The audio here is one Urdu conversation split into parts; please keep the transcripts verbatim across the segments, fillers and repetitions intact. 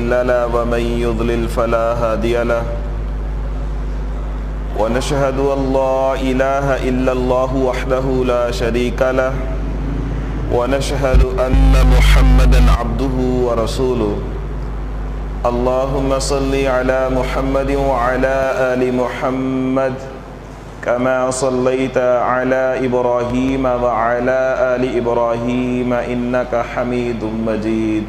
مضل له ومن يضلل فلا هادي له ونشهد أن لا إله إلا الله وحده لا شريك له ونشهد أن محمدا عبده ورسوله اللهم صل على محمد وعلى آل محمد كما صليت على إبراهيم وعلى آل إبراهيم إنك حميد مجيد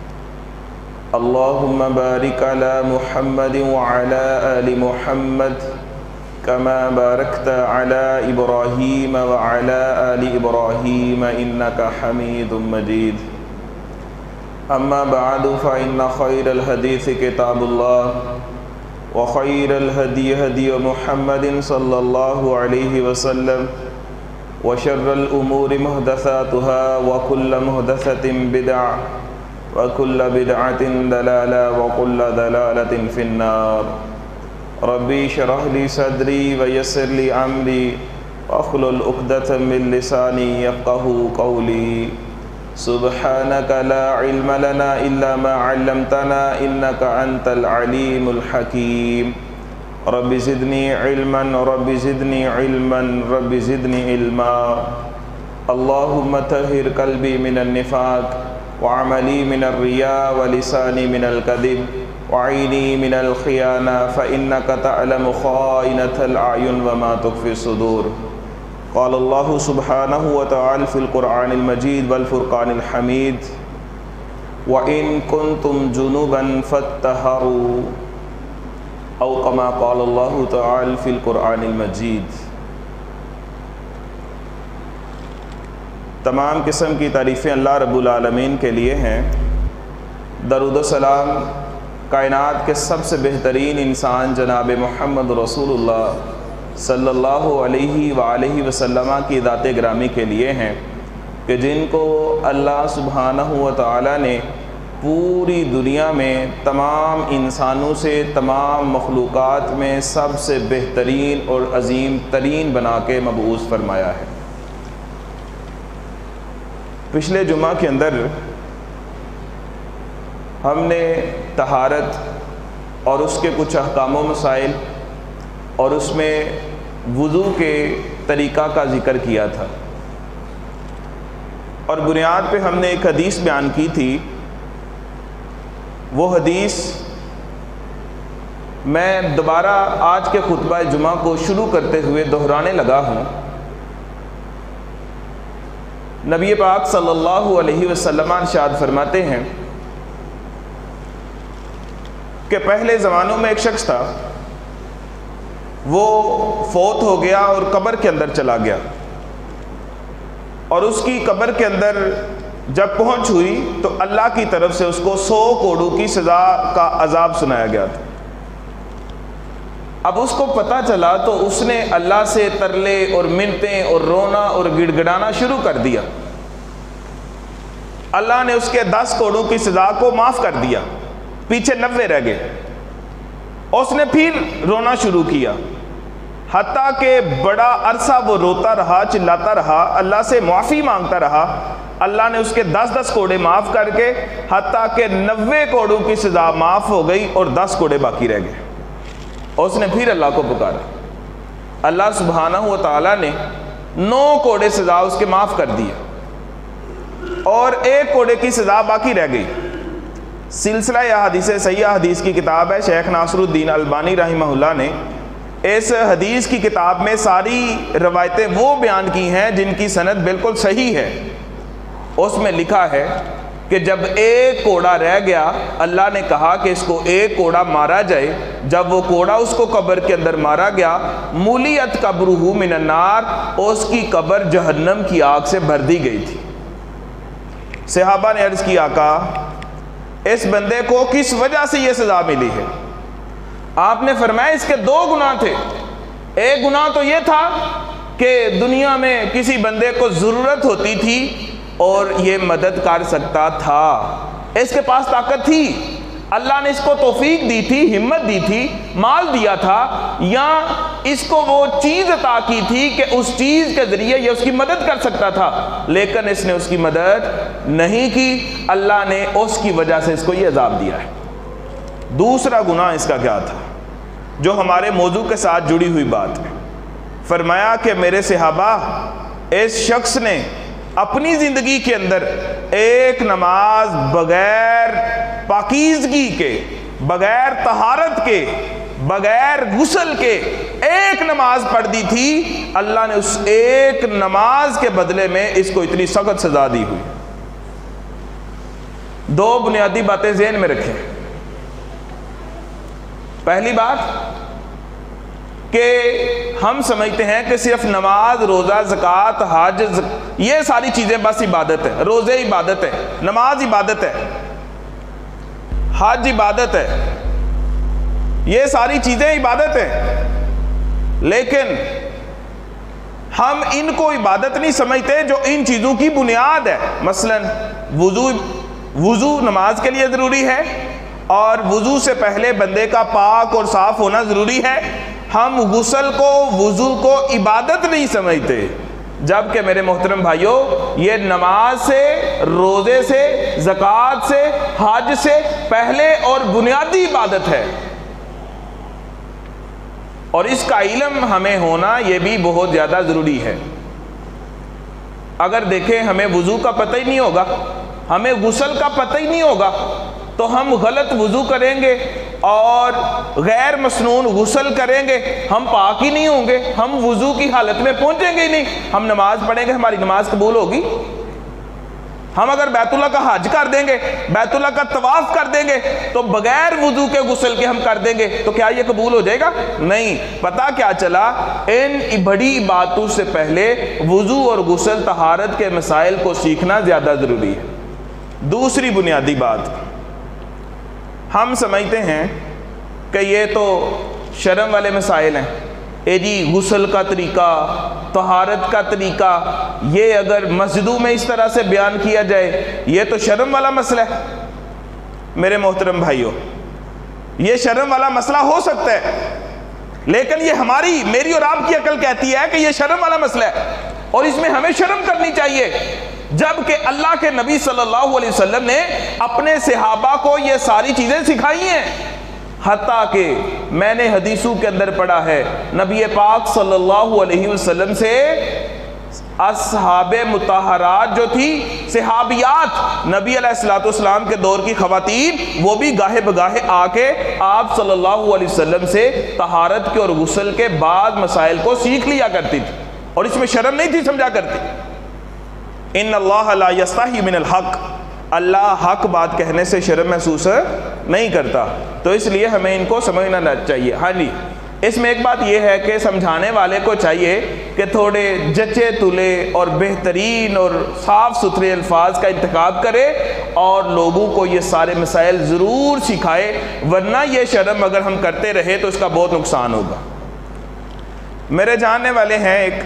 اللهم بارك على محمد وعلى آل محمد كما باركت على إبراهيم وعلى آل إبراهيم إنك حميد مجيد أما بعد فإن خير الحديث كتاب الله وخير الهدي هدي محمد صلى الله عليه وسلم وشر الأمور محدثاتها وكل محدثة بدعة وكل بدعة ضلالة وكل ضلالة في النار ربي اشرح لي صدري ويسر لي أمري واحلل عقدة من لساني يفقهوا قولي سبحانك لا علم لنا إلا ما علمتنا إنك أنت العليم الحكيم رب زدني علما رب زدني علما رب زدني علما اللهم طهر قلبي من النفاق وعملي من الرياء ولساني من الكذب وعيني من الخيانة فإنك تعلم خائنة الأعين وما تخفي الصدور قال الله سبحانه وتعالى في القرآن المجيد والفرقان الحميد وإن كنتم جنبا فاتطهروا أو كما قال الله تعالى في القرآن المجيد۔ تمام قسم کی تعریفیں اللہ رب العالمین کے لیے ہیں۔ درود و سلام کائنات کے سب سے بہترین انسان جناب محمد رسول اللہ صلی اللہ علیہ وآلہ وسلم کی ذات گرامی کے لیے ہیں کہ جن کو اللہ سبحانہ و تعالی نے پوری دنیا میں تمام انسانوں سے تمام مخلوقات میں سب سے بہترین اور عظیم ترین بنا کے مبعوث فرمایا ہے۔ پچھلے جمعہ کے اندر ہم نے طہارت اور اس کے کچھ احکام و مسائل اور اس میں وضو کے طریقہ کا ذکر کیا تھا، اور بنیاد پہ ہم نے ایک حدیث بیان کی تھی۔ وہ حدیث میں دوبارہ آج کے خطبہ جمعہ کو شروع کرتے ہوئے دہرانے لگا ہوں۔ نبی پاک صلی اللہ علیہ وسلم ارشاد فرماتے ہیں کہ پہلے زمانوں میں ایک شخص تھا، وہ فوت ہو گیا اور قبر کے اندر چلا گیا، اور اس کی قبر کے اندر جب پہنچ ہوئی تو اللہ کی طرف سے اس کو سو کوڑوں کی سزا کا عذاب سنایا گیا تھا۔ اب اس کو پتہ چلا تو اس نے اللہ سے ترلے اور منتیں اور رونا اور گڑ گڑانا شروع کر دیا۔ اللہ نے اس کے دس کوڑوں کی سزا کو معاف کر دیا، پیچھے نوے رہ گئے۔ اس نے پھر رونا شروع کیا، حتیٰ کہ بڑا عرصہ وہ روتا رہا، چلاتا رہا، اللہ سے معافی مانگتا رہا۔ اللہ نے اس کے دس دس کوڑے معاف کر کے حتیٰ کہ نوے کوڑوں کی سزا معاف ہو گئی اور دس کوڑے باقی رہ گئے۔ اس نے پھر اللہ کو پکارا، اللہ سبحانہ و تعالیٰ نے نو کوڑے سزا اس کے معاف کر دیے اور ایک کوڑے کی سزا باقی رہ گئی۔ سلسلہ احادیث صحیحہ حدیث کی کتاب ہے، شیخ ناصر الدین البانی رحمہ اللہ نے اس حدیث کی کتاب میں ساری روایتیں وہ بیان کی ہیں جن کی سند بالکل صحیح ہے۔ اس میں لکھا ہے کہ جب ایک کوڑا رہ گیا، اللہ نے کہا کہ اس کو ایک کوڑا مارا جائے۔ جب وہ کوڑا اس کو قبر کے اندر مارا گیا، مولیت قبرہ من النار، اس کی قبر جہنم کی آگ سے بھر دی گئی تھی۔ صحابہ نے عرض کی، آقا اس بندے کو کس وجہ سے یہ سزا ملی ہے؟ آپ نے فرمایا اس کے دو گناہ تھے۔ ایک گناہ تو یہ تھا کہ دنیا میں کسی بندے کو ضرورت ہوتی تھی اور یہ مدد کر سکتا تھا، اس کے پاس طاقت تھی، اللہ نے اس کو توفیق دی تھی، ہمت دی تھی، مال دیا تھا، یا اس کو وہ چیز عطا کی تھی کہ اس چیز کے ذریعے یہ اس کی مدد کر سکتا تھا، لیکن اس نے اس کی مدد نہیں کی، اللہ نے اس کی وجہ سے اس کو یہ عذاب دیا ہے۔ دوسرا گناہ اس کا کیا تھا جو ہمارے موضوع کے ساتھ جڑی ہوئی بات ہے؟ فرمایا کہ میرے صحابہ، اس شخص نے اپنی زندگی کے اندر ایک نماز بغیر پاکیزگی کے، بغیر طہارت کے، بغیر غسل کے ایک نماز پڑھ دی تھی، اللہ نے اس ایک نماز کے بدلے میں اس کو اتنی سخت سزا دی ہوئی۔ دو بنیادی باتیں ذہن میں رکھیں۔ پہلی بات کہ ہم سمجھتے ہیں کہ صرف نماز، روزہ، زکوٰۃ، حج، یہ ساری چیزیں بس عبادت ہے۔ روزے عبادت ہے، نماز عبادت ہے، حج عبادت ہے، یہ ساری چیزیں عبادت ہیں، لیکن ہم ان کو عبادت نہیں سمجھتے جو ان چیزوں کی بنیاد ہے۔ مثلا وضو وضو نماز کے لیے ضروری ہے، اور وضو سے پہلے بندے کا پاک اور صاف ہونا ضروری ہے۔ ہم غسل کو، وضو کو عبادت نہیں سمجھتے، جبکہ میرے محترم بھائیوں یہ نماز سے، روزے سے، زکوٰۃ سے، حج سے پہلے اور بنیادی عبادت ہے، اور اس کا علم ہمیں ہونا یہ بھی بہت زیادہ ضروری ہے۔ اگر دیکھیں ہمیں وضو کا پتہ ہی نہیں ہوگا، ہمیں غسل کا پتہ ہی نہیں ہوگا، تو ہم غلط وضو کریں گے اور غیر مسنون غسل کریں گے، ہم پاک ہی نہیں ہوں گے، ہم وضو کی حالت میں پہنچیں گے ہی نہیں، ہم نماز پڑھیں گے، ہماری نماز قبول ہوگی؟ ہم اگر بیت اللہ کا حج کر دیں گے، بیت اللہ کا طواف کر دیں گے، تو بغیر وضو کے غسل کے ہم کر دیں گے، تو کیا یہ قبول ہو جائے گا؟ نہیں۔ پتہ کیا چلا؟ ان بڑی باتوں سے پہلے وضو اور غسل، طہارت کے مسائل کو سیکھنا زیادہ ضروری ہے۔ دوسری بنیادی بات، ہم سمجھتے ہیں کہ یہ تو شرم والے مسائل ہیں، اے جی غسل کا طریقہ، طہارت کا طریقہ، یہ اگر مسجدوں میں اس طرح سے بیان کیا جائے یہ تو شرم والا مسئلہ ہے۔ میرے محترم بھائیوں، یہ شرم والا مسئلہ ہو سکتا ہے، لیکن یہ ہماری، میری اور آپ کی عقل کہتی ہے کہ یہ شرم والا مسئلہ ہے، اور اس میں ہمیں شرم کرنی چاہیے، جبکہ اللہ کے نبی صلی اللہ علیہ وسلم نے اپنے صحابہ کو یہ ساری چیزیں سکھائی ہیں۔ حتیٰ کہ میں نے حدیثوں کے اندر پڑھا ہے، نبی پاک صلی اللہ علیہ وسلم سے اصحاب مطہرات جو تھی، صحابیات، نبی علیہ الصلوۃ والسلام کے دور کی خواتین، وہ بھی گاہے بگاہے آ کے آپ صلی اللہ علیہ وسلم سے طہارت کے اور غسل کے بعد مسائل کو سیکھ لیا کرتی تھی، اور اس میں شرم نہیں تھی سمجھا کرتی۔ ان اللہ لا یستحی من الحق، اللہ حق بات کہنے سے شرم محسوس نہیں کرتا، تو اس لیے ہمیں ان کو سمجھنا چاہیے۔ ہاں جی، اس میں ایک بات یہ ہے کہ سمجھانے والے کو چاہیے کہ تھوڑے جچے تلے اور بہترین اور صاف ستھرے الفاظ کا انتخاب کرے اور لوگوں کو یہ سارے مسائل ضرور سکھائے، ورنہ یہ شرم اگر ہم کرتے رہے تو اس کا بہت نقصان ہوگا۔ میرے جاننے والے ہیں ایک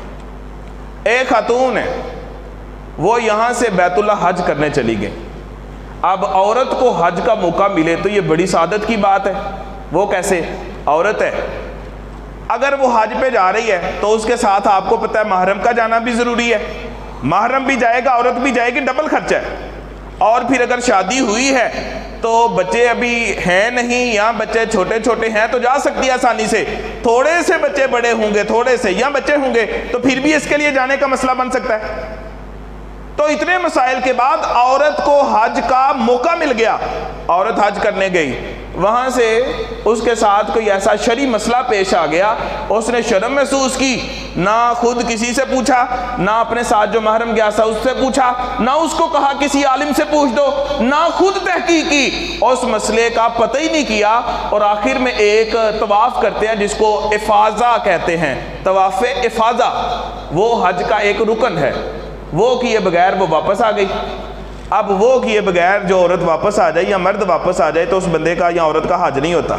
ایک خاتون ہے، وہ یہاں سے بیت اللہ حج کرنے چلی گئی۔ اب عورت کو حج کا موقع ملے تو یہ بڑی سعادت کی بات ہے۔ وہ کیسے؟ عورت ہے، اگر وہ حج پہ جا رہی ہے تو اس کے ساتھ آپ کو پتہ ہے محرم کا جانا بھی ضروری ہے، محرم بھی جائے گا، عورت بھی جائے گی، ڈبل خرچہ ہے۔ اور پھر اگر شادی ہوئی ہے تو بچے ابھی ہیں نہیں، یا بچے چھوٹے چھوٹے ہیں تو جا سکتی ہے آسانی سے، تھوڑے سے بچے بڑے ہوں گے، تھوڑے سے یا بچے ہوں گے تو پھر بھی اس کے لیے جانے کا مسئلہ بن سکتا ہے۔ تو اتنے مسائل کے بعد عورت کو حج کا موقع مل گیا، عورت حج کرنے گئی، وہاں سے اس کے ساتھ کوئی ایسا شرعی مسئلہ پیش آ گیا، اس نے شرم محسوس کی، نہ خود کسی سے پوچھا، نہ اپنے ساتھ جو محرم گیا تھا اس سے پوچھا، نہ اس کو کہا کسی عالم سے پوچھ دو، نہ خود تحقیق کی، اس مسئلے کا پتہ ہی نہیں کیا، اور آخر میں ایک طواف کرتے ہیں جس کو افاضہ کہتے ہیں، طواف افاضہ، وہ حج کا ایک رکن ہے، وہ کیے بغیر وہ واپس آ گئی۔ اب وہ کیے بغیر جو عورت واپس آ جائے یا مرد واپس آ جائے تو اس بندے کا یا عورت کا حج نہیں ہوتا۔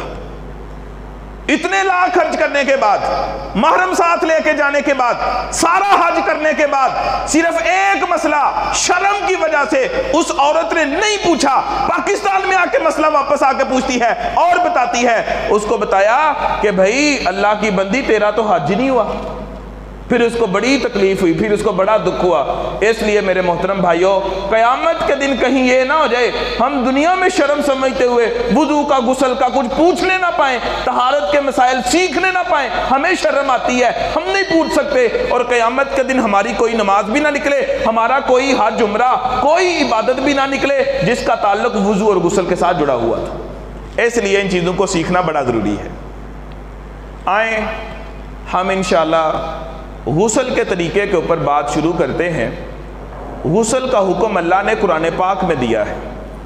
اتنے لاکھ خرچ کرنے کے بعد، محرم ساتھ لے کے جانے کے بعد، سارا حج کرنے کے بعد، صرف ایک مسئلہ شرم کی وجہ سے اس عورت نے نہیں پوچھا، پاکستان میں آ کے مسئلہ واپس آ کے پوچھتی ہے اور بتاتی ہے۔ اس کو بتایا کہ بھائی اللہ کی بندی، تیرا تو حج نہیں ہوا، پھر اس کو بڑی تکلیف ہوئی، پھر اس کو بڑا دکھ ہوا۔ اس لیے میرے محترم بھائیوں، قیامت کے دن کہیں یہ نہ ہو جائے ہم دنیا میں شرم سمجھتے ہوئے وضو کا غسل کا کچھ پوچھنے نہ پائیں، طہارت کے مسائل سیکھنے نہ پائیں، ہمیں شرم آتی ہے، ہم نہیں پوچھ سکتے، اور قیامت کے دن ہماری کوئی نماز بھی نہ نکلے، ہمارا کوئی حج عمرہ کوئی عبادت بھی نہ نکلے جس کا تعلق وضو اور غسل کے ساتھ جڑا ہوا تھا۔ اس لیے ان چیزوں کو سیکھنا بڑا ضروری ہے۔ آئیں ہم انشاءاللہ غسل کے طریقے کے اوپر بات شروع کرتے ہیں۔ غسل کا حکم اللہ نے قرآن پاک میں دیا ہے۔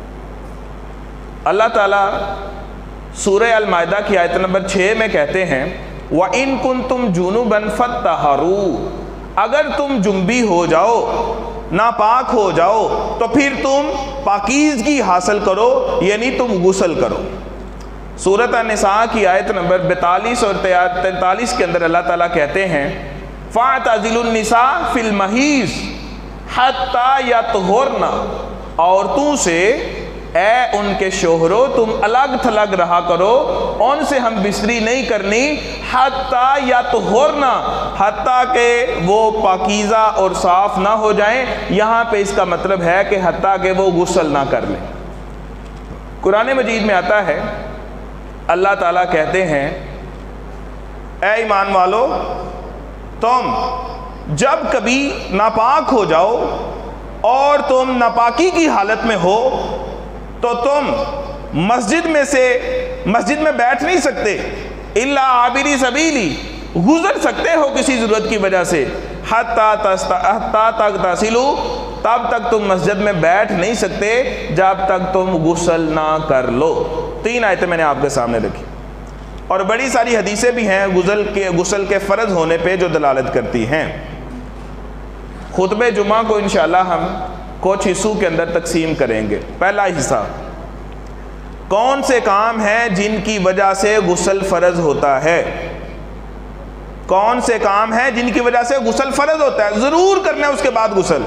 اللہ تعالیٰ سورہ المائدہ کی آیت نمبر چھ میں کہتے ہیں وَإِن كُنتُمْ جُنُبًا فَاتَّطَہَّرُوا، اگر تم جنبی ہو جاؤ، ناپاک ہو جاؤ، تو پھر تم پاکیزگی حاصل کرو، یعنی تم غسل کرو۔ سورۃ النساء کی آیت نمبر بیتالیس اور تینتالیس کے اندر اللہ تعالیٰ کہتے ہیں فَاعْتَزِلُوا النِّسَاءَ فِي الْمَحِيضِ حَتَّى يَطْهُرْنَ، عورتوں سے اے ان کے شوہروں تم الگ تھلگ رہا کرو، ان سے ہم بستری نہیں کرنی، حَتَّى يَطْهُرْنَ، حتیٰ کہ وہ پاکیزہ اور صاف نہ ہو جائیں۔ یہاں پہ اس کا مطلب ہے کہ حتیٰ کہ وہ غسل نہ کر لیں۔ قرآن مجید میں آتا ہے اللہ تعالیٰ کہتے ہیں اے ایمان والو، تم جب کبھی ناپاک ہو جاؤ اور تم ناپاکی کی حالت میں ہو تو تم مسجد میں سے مسجد میں بیٹھ نہیں سکتے، الا عابری سبیلی، گزر سکتے ہو کسی ضرورت کی وجہ سے، حتیٰ تغتسلوا، تب تک تم مسجد میں بیٹھ نہیں سکتے جب تک تم غسل نہ کر لو۔ تین آیتیں میں نے آپ کے سامنے رکھی، اور بڑی ساری حدیثیں بھی ہیں غسل کے غسل کے فرض ہونے پہ جو دلالت کرتی ہیں۔ خطبہ جمعہ کو انشاءاللہ ہم کچھ حصوں کے اندر تقسیم کریں گے۔ پہلا حصہ، کون سے کام ہیں جن کی وجہ سے غسل فرض ہوتا ہے؟ کون سے کام ہیں جن کی وجہ سے غسل فرض ہوتا ہے، ضرور کرنا ہے اس کے بعد غسل۔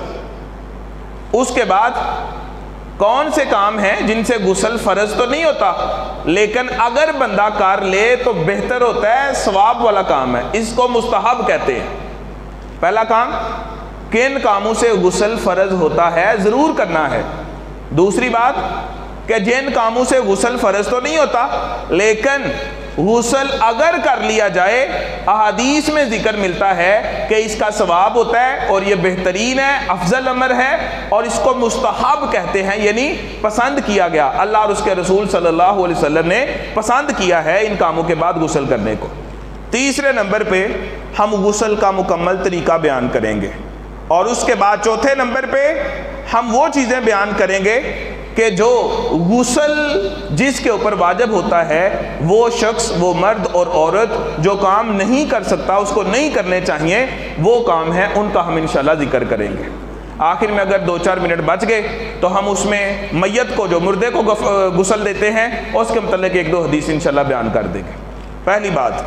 اس کے بعد کون سے کام ہیں جن سے غسل فرض تو نہیں ہوتا لیکن اگر بندہ کر لے تو بہتر ہوتا ہے، ثواب والا کام ہے، اس کو مستحب کہتے ہیں۔ پہلا کام، کن کاموں سے غسل فرض ہوتا ہے، ضرور کرنا ہے۔ دوسری بات کہ جن کاموں سے غسل فرض تو نہیں ہوتا لیکن غسل اگر کر لیا جائے احادیث میں ذکر ملتا ہے کہ اس کا ثواب ہوتا ہے اور یہ بہترین ہے، افضل امر ہے، اور اس کو مستحب کہتے ہیں، یعنی پسند کیا گیا، اللہ اور اس کے رسول صلی اللہ علیہ وسلم نے پسند کیا ہے ان کاموں کے بعد غسل کرنے کو۔ تیسرے نمبر پہ ہم غسل کا مکمل طریقہ بیان کریں گے، اور اس کے بعد چوتھے نمبر پہ ہم وہ چیزیں بیان کریں گے کہ جو غسل جس کے اوپر واجب ہوتا ہے وہ شخص، وہ مرد اور عورت جو کام نہیں کر سکتا، اس کو نہیں کرنے چاہیے، وہ کام ہیں، ان کا ہم انشاءاللہ ذکر کریں گے۔ آخر میں اگر دو چار منٹ بچ گئے تو ہم اس میں میت کو، جو مردے کو غسل دیتے ہیں، اس کے متعلق ایک دو حدیث انشاءاللہ بیان کر دیں گے۔ پہلی بات،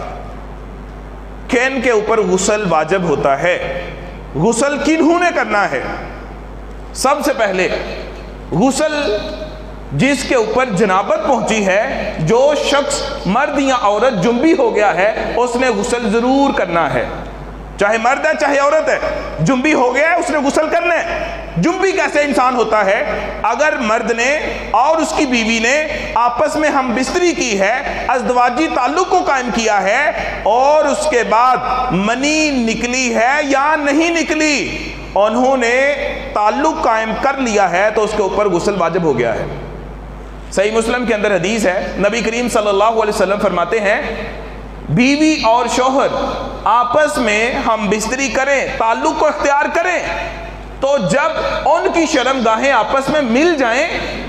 کن کے اوپر غسل واجب ہوتا ہے، غسل کنہوں نے کرنا ہے؟ سب سے پہلے غسل جس کے اوپر جنابت پہنچی ہے، جو شخص مرد یا عورت جنبی ہو گیا ہے، اس نے غسل ضرور کرنا ہے، چاہے مرد ہے چاہے عورت ہے، جنبی ہو گیا ہے اس نے غسل کرنا ہے۔ جنبی کیسے انسان ہوتا ہے؟ اگر مرد نے اور اس کی بیوی نے آپس میں ہم بستری کی ہے، ازدواجی تعلق کو قائم کیا ہے، اور اس کے بعد منی نکلی ہے یا نہیں نکلی، انہوں نے تعلق قائم کر لیا ہے، تو اس کے اوپر غسل واجب ہو گیا ہے۔ صحیح مسلم کے اندر حدیث ہے، نبی کریم صلی اللہ علیہ وسلم فرماتے ہیں بیوی اور شوہر آپس میں ہم بستری کریں، تعلق کو اختیار کریں، تو جب ان کی شرم گاہیں آپس میں مل جائیں،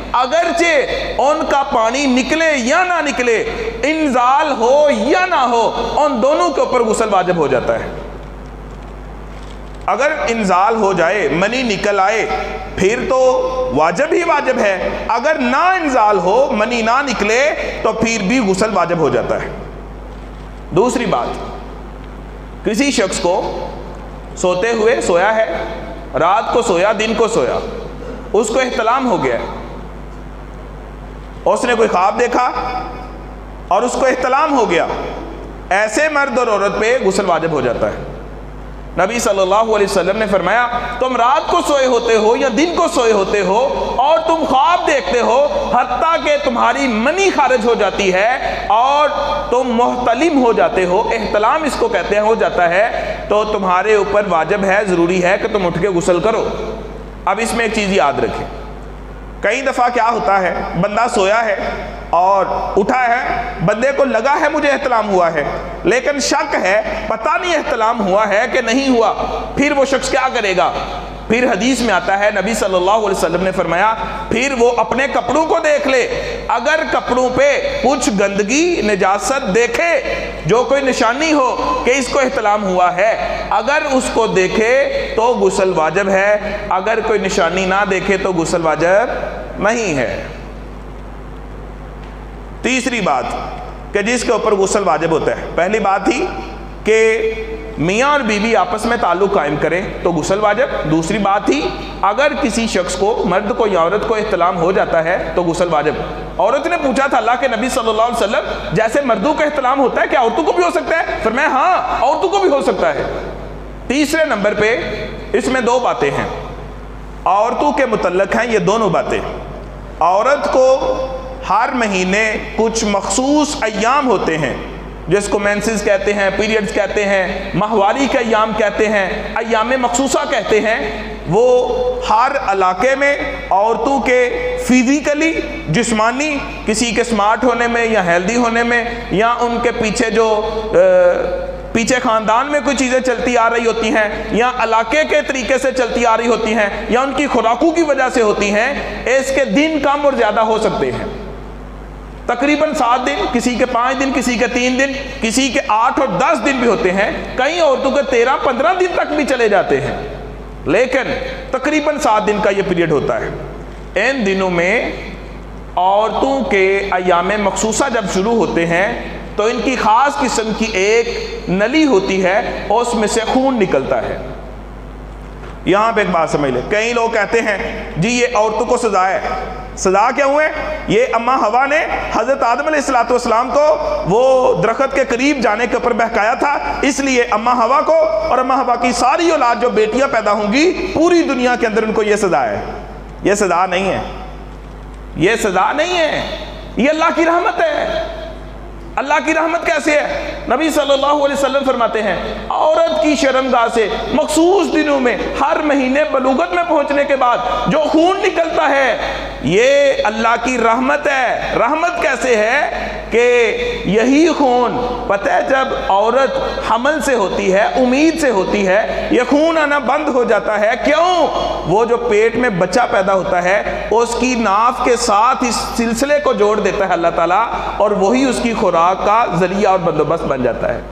اگرچہ ان کا پانی نکلے یا نہ نکلے، انزال ہو یا نہ ہو، ان دونوں کے اوپر غسل واجب ہو جاتا ہے۔ اگر انزال ہو جائے، منی نکل آئے، پھر تو واجب ہی واجب ہے، اگر نہ انزال ہو، منی نہ نکلے، تو پھر بھی غسل واجب ہو جاتا ہے۔ دوسری بات، کسی شخص کو سوتے ہوئے سویا ہے، رات کو سویا، دن کو سویا، اس کو احتلام ہو گیا، اس نے کوئی خواب دیکھا اور اس کو احتلام ہو گیا، ایسے مرد اور عورت پہ غسل واجب ہو جاتا ہے۔ نبی صلی اللہ علیہ وسلم نے فرمایا تم رات کو سوئے ہوتے ہو یا دن کو سوئے ہوتے ہو اور تم خواب دیکھتے ہو حتیٰ کہ تمہاری منی خارج ہو جاتی ہے اور تم محتلم ہو جاتے ہو، احتلام اس کو کہتے ہیں، ہو جاتا ہے، تو تمہارے اوپر واجب ہے، ضروری ہے کہ تم اٹھ کے غسل کرو۔ اب اس میں ایک چیز یاد رکھیں، کئی دفعہ کیا ہوتا ہے بندہ سویا ہے اور اٹھا ہے، بندے کو لگا ہے مجھے احتلام ہوا ہے، لیکن شک ہے پتہ نہیں احتلام ہوا ہے کہ نہیں ہوا، پھر وہ شخص کیا کرے گا؟ پھر حدیث میں آتا ہے نبی صلی اللہ علیہ وسلم نے فرمایا پھر وہ اپنے کپڑوں کو دیکھ لے، اگر کپڑوں پہ کچھ گندگی نجاست دیکھے، جو کوئی نشانی ہو کہ اس کو احتلام ہوا ہے، اگر اس کو دیکھے تو غسل واجب ہے، اگر کوئی نشانی نہ دیکھے تو غسل واجب نہیں ہے۔ تیسری بات کہ جس کے اوپر غسل واجب ہوتا ہے، پہلی بات تھی کہ میاں اور بیوی آپس میں تعلق قائم کریں تو غسل واجب، دوسری بات تھی اگر کسی شخص کو، مرد کو یا عورت کو احتلام ہو جاتا ہے تو غسل واجب۔ عورت نے پوچھا تھا اللہ کے نبی صلی اللہ علیہ وسلم جیسے مردوں کا احتلام ہوتا ہے کیا عورتوں کو بھی ہو سکتا ہے؟ فرمایا ہاں عورتوں کو بھی ہو سکتا ہے۔ تیسرے نمبر پہ اس میں دو باتیں ہیں عورتوں کے متعلق ہیں، یہ دونوں باتیں، عورت کو ہر مہینے کچھ مخصوص ایام ہوتے ہیں جس کو مینسز کہتے ہیں، پیریڈز کہتے ہیں، ماہواری کے ایام کہتے ہیں، ایام مخصوصہ کہتے ہیں، وہ ہر علاقے میں عورتوں کے فزیکلی جسمانی کسی کے سمارٹ ہونے میں یا ہیلدی ہونے میں یا ان کے پیچھے جو پیچھے خاندان میں کوئی چیزیں چلتی آ رہی ہوتی ہیں یا علاقے کے طریقے سے چلتی آ رہی ہوتی ہیں یا ان کی خوراکوں کی وجہ سے ہوتی ہیں، اس کے دن کم اور زیادہ ہو سکتے ہیں، تقریباً سات دن، کسی کے پانچ دن، کسی کے تین دن، کسی کے آٹھ اور دس دن بھی ہوتے ہیں، کئی عورتوں کے تیرہ پندرہ دن تک بھی چلے جاتے ہیں، لیکن تقریباً سات دن کا یہ پیریڈ ہوتا ہے۔ ان دنوں میں عورتوں کے ایام مخصوصہ جب شروع ہوتے ہیں تو ان کی خاص قسم کی ایک نلی ہوتی ہے اور اس میں سے خون نکلتا ہے۔ یہاں پہ ایک بات سمجھ لیں، کئی لوگ کہتے ہیں جی یہ عورتوں کو سزا ہے، سزا کیا ہوئے؟ یہ اماں حوا نے حضرت آدم علیہ السلام کو وہ درخت کے قریب جانے کے اوپر بہکایا تھا، اس لیے اماں حوا کو اور اماں حوا کی ساری اولاد جو بیٹیاں پیدا ہوں گی پوری دنیا کے اندر ان کو یہ سزا ہے۔ یہ سزا نہیں ہے، یہ سزا نہیں ہے، یہ اللہ کی رحمت ہے۔ اللہ کی رحمت کیسے ہے؟ نبی صلی اللہ علیہ وسلم فرماتے ہیں عورت کی شرمگاہ سے مخصوص دنوں میں ہر مہینے بلوغت میں پہنچنے کے بعد جو خون نکلتا ہے یہ اللہ کی رحمت ہے۔ رحمت کیسے ہے کہ یہی خون پتہ ہے جب عورت حمل سے ہوتی ہے، امید سے ہوتی ہے، یہ خون آنا بند ہو جاتا ہے، کیوں؟ وہ جو پیٹ میں بچہ پیدا ہوتا ہے اس کی ناف کے ساتھ اس سلسلے کو جوڑ دیتا ہے اللہ تعالیٰ اور وہی اس کی خوراک کا ذریعہ اور بندوبست بن جاتا ہے۔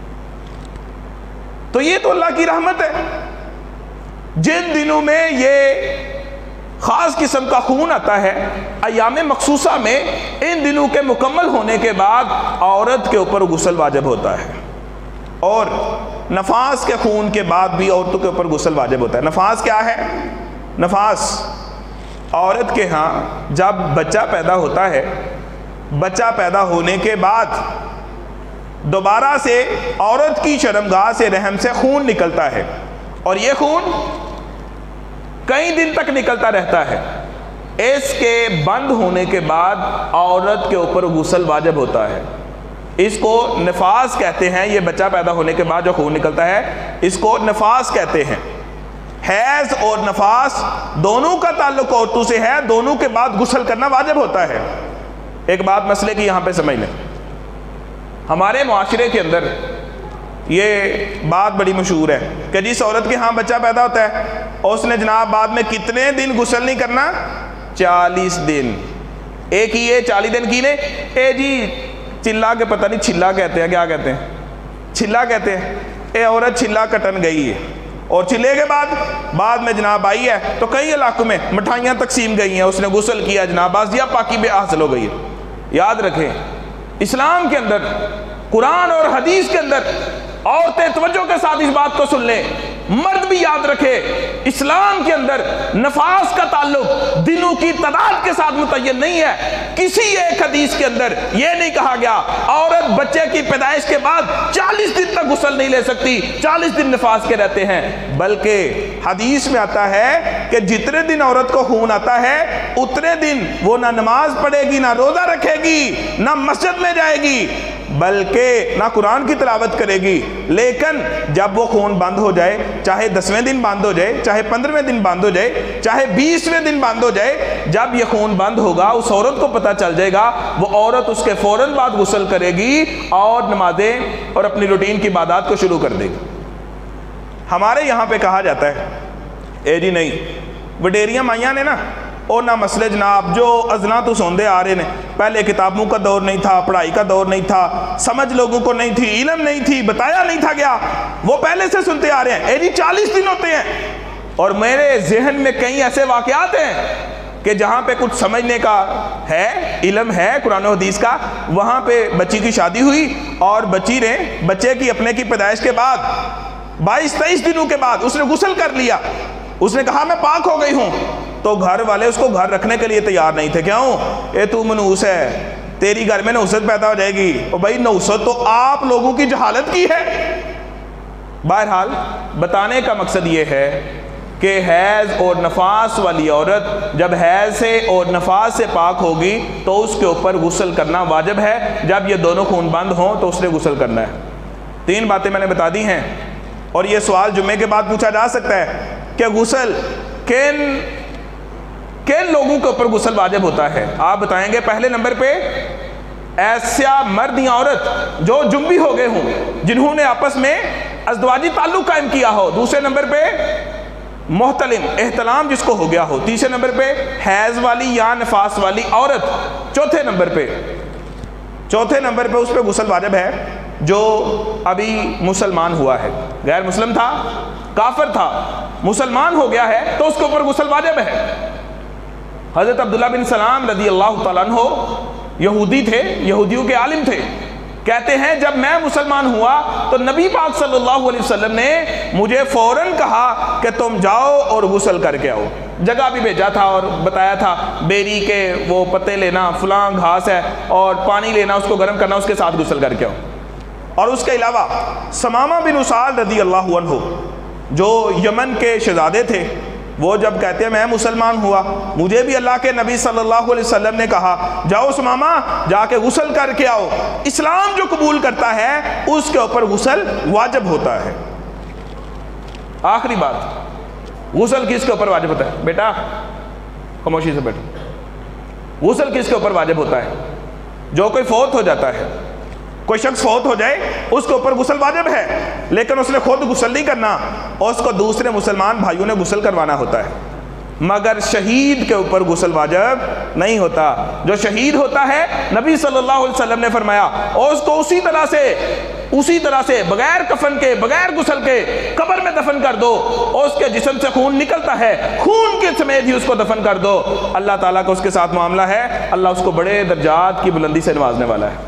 تو یہ تو اللہ کی رحمت ہے۔ جن دنوں میں یہ خاص قسم کا خون آتا ہے ایام مخصوصہ میں، ان دنوں کے مکمل ہونے کے بعد عورت کے اوپر غسل واجب ہوتا ہے، اور نفاس کے خون کے بعد بھی عورتوں کے اوپر غسل واجب ہوتا ہے۔ نفاس کیا ہے؟ نفاس عورت کے ہاں جب بچہ پیدا ہوتا ہے، بچہ پیدا ہونے کے بعد دوبارہ سے عورت کی شرمگاہ سے رحم سے خون نکلتا ہے، اور یہ خون کئی دن تک نکلتا رہتا ہے۔ اس کے بند ہونے کے بعد عورت کے اوپر غسل واجب ہوتا ہے۔ اس کو نفاس کہتے ہیں، یہ بچہ پیدا ہونے کے بعد جو خون نکلتا ہے اس کو نفاس کہتے ہیں۔ حیض اور نفاس دونوں کا تعلق عورتوں سے ہے، دونوں کے بعد غسل کرنا واجب ہوتا ہے۔ ایک بات مسئلے کی یہاں پہ سمجھ لیں، ہمارے معاشرے کے اندر یہ بات بڑی مشہور ہے کہ جس عورت کے ہاں بچہ پیدا ہوتا ہے اور اس نے جناب بعد میں کتنے دن غسل نہیں کرنا؟ چالیس دن۔ ایک ہی ہے چالیس دن کی نے اے جی چلا کے پتہ نہیں چھلا کہتے ہیں، کیا کہتے ہیں؟ چھلا کہتے ہیں۔ اے عورت چھلا کٹن گئی ہے اور چلے کے بعد بعد میں جناب آئی ہے تو کئی علاقوں میں مٹھائیاں تقسیم گئی ہیں، اس نے غسل کیا جناب باز یا پاکی بے حاصل ہو گئی ہے۔ یاد رکھیں اسلام کے اندر، قرآن اور حدیث کے اندر عورتیں توجہ کے ساتھ اس بات کو سن لیں، مرد بھی یاد رکھے، اسلام کے اندر نفاس کا تعلق دنوں کی تعداد کے ساتھ متعین نہیں ہے، کسی ایک حدیث کے اندر یہ نہیں کہا گیا عورت بچے کی پیدائش کے بعد چالیس دن تک غسل نہیں لے سکتی، چالیس دن نفاس کے رہتے ہیں، بلکہ حدیث میں آتا ہے کہ جتنے دن عورت کو خون آتا ہے اتنے دن وہ نہ نماز پڑھے گی، نہ روزہ رکھے گی، نہ مسجد میں جائے گی، بلکہ نہ قرآن کی تلاوت کرے گی۔ لیکن جب وہ خون بند ہو جائے، چاہے دسویں دن بند ہو جائے، چاہے پندرہویں دن بند ہو جائے، چاہے بیسویں دن بند ہو جائے، جب یہ خون بند ہوگا اس عورت کو پتہ چل جائے گا، وہ عورت اس کے فوراً بعد غسل کرے گی اور نمازیں اور اپنی روٹین کی عبادات کو شروع کر دے گی۔ ہمارے یہاں پہ کہا جاتا ہے اے جی نہیں وڈیریاں مائیاں نے نا اور نہ مسئلے جناب جو ازنا تو سوندے آ رہے ہیں، پہلے کتابوں کا دور نہیں تھا، پڑھائی کا دور نہیں تھا، سمجھ لوگوں کو نہیں تھی، علم نہیں تھی، بتایا نہیں تھا گیا، وہ پہلے سے سنتے آ رہے ہیں اے جی چالیس دن ہوتے ہیں۔ اور میرے ذہن میں کئی ایسے واقعات ہیں کہ جہاں پہ کچھ سمجھنے کا ہے، علم ہے قرآن و حدیث کا، وہاں پہ بچی کی شادی ہوئی اور بچی نے بچے کی اپنے کی پیدائش کے بعد بائیس تیئیس دنوں کے بعد اس نے غسل کر لیا، اس نے کہا میں پاک ہو گئی ہوں، تو گھر والے اس کو گھر رکھنے کے لیے تیار نہیں تھے۔ کیوں؟ اے تو منوس ہے، تیری گھر میں نحوست پیدا ہو جائے گی۔ اور بھائی نحوست تو آپ لوگوں کی جہالت کی ہے۔ بہرحال بتانے کا مقصد یہ ہے کہ حیض اور نفاس والی عورت جب حیض سے اور نفاس سے پاک ہوگی تو اس کے اوپر غسل کرنا واجب ہے۔ جب یہ دونوں خون بند ہوں تو اس نے غسل کرنا ہے۔ تین باتیں میں نے بتا دی ہیں، اور یہ سوال جمعے کے بعد پوچھا جا سکتا ہے کہ غسل کن کن لوگوں کے اوپر غسل واجب ہوتا ہے؟ آپ بتائیں گے پہلے نمبر پہ ایسا مرد یا عورت جو جنبی ہو گئے ہوں، جنہوں نے آپس میں ازدواجی تعلق قائم کیا ہو۔ دوسرے نمبر پہ محتلم احتلام جس کو ہو گیا ہو۔ تیسرے نمبر پہ حیض والی یا نفاس والی عورت۔ چوتھے نمبر پہ چوتھے نمبر پہ اس پہ غسل واجب ہے جو ابھی مسلمان ہوا ہے، غیر مسلم تھا، کافر تھا، مسلمان ہو گیا ہے تو اس کے اوپر غسل واجب ہے۔ حضرت عبداللہ بن سلام رضی اللہ تعالیٰ عنہ یہودی تھے، یہودیوں کے عالم تھے، کہتے ہیں جب میں مسلمان ہوا تو نبی پاک صلی اللہ علیہ وسلم نے مجھے فوراً کہا کہ تم جاؤ اور غسل کر کے آؤ۔ جگہ بھی بھیجا تھا اور بتایا تھا بیری کے وہ پتے لینا، فلاں گھاس ہے، اور پانی لینا، اس کو گرم کرنا، اس کے ساتھ غسل کر کے آؤ۔ اور اس کے علاوہ سمامہ بن اسال رضی اللہ عنہ جو یمن کے شہزادے تھے، وہ جب کہتے ہیں میں مسلمان ہوا، مجھے بھی اللہ کے نبی صلی اللہ علیہ وسلم نے کہا جاؤ سمامہ جا کے غسل کر کے آؤ۔ اسلام جو قبول کرتا ہے اس کے اوپر غسل واجب ہوتا ہے۔ آخری بات، غسل کس کے اوپر واجب ہوتا ہے؟ بیٹا خاموشی سے بیٹھو۔ غسل کس کے اوپر واجب ہوتا ہے؟ جو کوئی فوت ہو جاتا ہے، کوئی شخص فوت ہو جائے اس کے اوپر غسل واجب ہے، لیکن اس نے خود غسل نہیں کرنا، اس کو دوسرے مسلمان بھائیوں نے غسل کروانا ہوتا ہے۔ مگر شہید کے اوپر غسل واجب نہیں ہوتا۔ جو شہید ہوتا ہے نبی صلی اللہ علیہ وسلم نے فرمایا اور اس کو اسی طرح سے اسی طرح سے بغیر کفن کے، بغیر غسل کے قبر میں دفن کر دو، اور اس کے جسم سے خون نکلتا ہے، خون کے سمیت ہی اس کو دفن کر دو۔ اللہ تعالیٰ کا اس کے ساتھ معاملہ ہے، اللہ اس کو بڑے درجات کی بلندی سے نوازنے والا ہے۔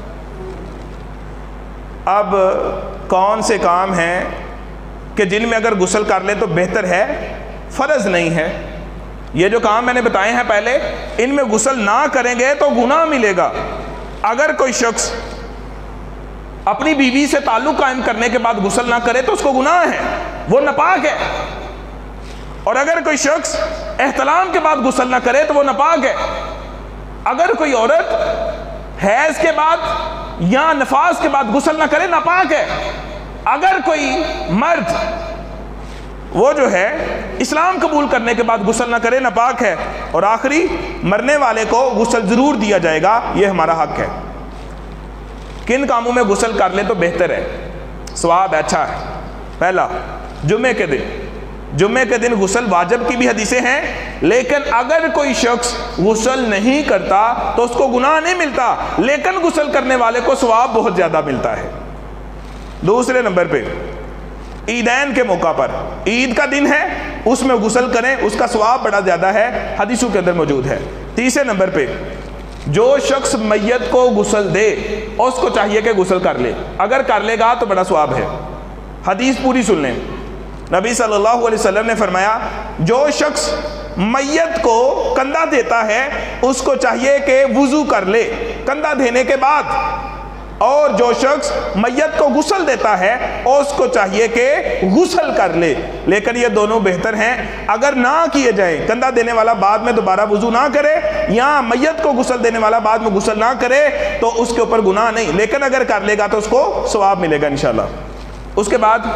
اب کون سے کام ہیں کہ جن میں اگر غسل کر لیں تو بہتر ہے، فرض نہیں ہے؟ یہ جو کام میں نے بتائے ہیں پہلے، ان میں غسل نہ کریں گے تو گناہ ملے گا۔ اگر کوئی شخص اپنی بیوی سے تعلق قائم کرنے کے بعد غسل نہ کرے تو اس کو گناہ ہے، وہ ناپاک ہے۔ اور اگر کوئی شخص احتلام کے بعد غسل نہ کرے تو وہ ناپاک ہے۔ اگر کوئی عورت حیض کے بعد یا نفاس کے بعد غسل نہ کرے ناپاک ہے۔ اگر کوئی مرد وہ جو ہے اسلام قبول کرنے کے بعد غسل نہ کرے ناپاک ہے۔ اور آخری، مرنے والے کو غسل ضرور دیا جائے گا، یہ ہمارا حق ہے۔ کن کاموں میں غسل کر لیں تو بہتر ہے، ثواب اچھا ہے؟ پہلا، جمعے کے دن جمعے کے دن غسل واجب کی بھی حدیثیں ہیں، لیکن اگر کوئی شخص غسل نہیں کرتا تو اس کو گناہ نہیں ملتا، لیکن غسل کرنے والے کو ثواب بہت زیادہ ملتا ہے۔ دوسرے نمبر پہ عیدین کے موقع پر، عید کا دن ہے اس میں غسل کریں، اس کا ثواب بڑا زیادہ ہے، حدیثوں کے اندر موجود ہے۔ تیسرے نمبر پہ جو شخص میت کو غسل دے اس کو چاہیے کہ غسل کر لے، اگر کر لے گا تو بڑا ثواب ہے۔ حدیث پوری سن لیں، نبی صلی اللہ علیہ وسلم نے فرمایا جو شخص میت کو کندھا دیتا ہے اس کو چاہیے کہ وضو کر لے کندھا دینے کے بعد، اور جو شخص میت کو غسل دیتا ہے اس کو چاہیے کہ غسل کر لے، لیکن یہ دونوں بہتر ہیں۔ اگر نہ کیے جائیں، کندھا دینے والا بعد میں دوبارہ وضو نہ کرے یا میت کو غسل دینے والا بعد میں غسل نہ کرے تو اس کے اوپر گناہ نہیں، لیکن اگر کر لے گا تو اس کو ثواب ملے گا انشاءاللہ۔ اس کے بعد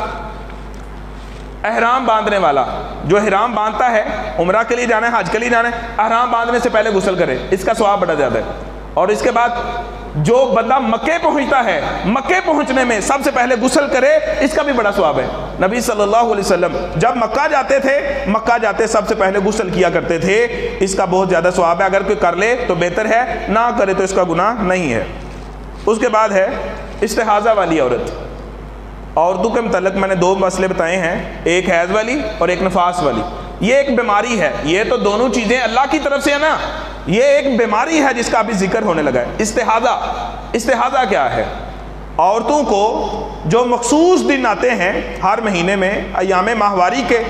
احرام باندھنے والا، جو احرام باندھتا ہے، عمرہ کے لیے جانا ہے، حج کے لیے جانا ہے، احرام باندھنے سے پہلے غسل کرے، اس کا ثواب بڑا زیادہ ہے۔ اور اس کے بعد جو بندہ مکے پہنچتا ہے، مکے پہنچنے میں سب سے پہلے غسل کرے، اس کا بھی بڑا ثواب ہے۔ نبی صلی اللہ علیہ وسلم جب مکہ جاتے تھے، مکہ جاتے سب سے پہلے غسل کیا کرتے تھے، اس کا بہت زیادہ ثواب ہے۔ اگر کوئی کر لے تو بہتر ہے، نہ کرے تو اس کا گناہ نہیں ہے۔ اس کے بعد ہے استحاضہ والی عورت۔ عورتوں کے متعلق میں نے دو مسئلے بتائے ہیں، ایک حیض والی اور ایک نفاس والی۔ یہ ایک بیماری ہے، یہ تو دونوں چیزیں اللہ کی طرف سے ہے نا، یہ ایک بیماری ہے جس کا ابھی ذکر ہونے لگا ہے۔ استحاضہ، استحاضہ کیا ہے؟ عورتوں کو جو مخصوص دن آتے ہیں ہر مہینے میں ایام ماہواری کے،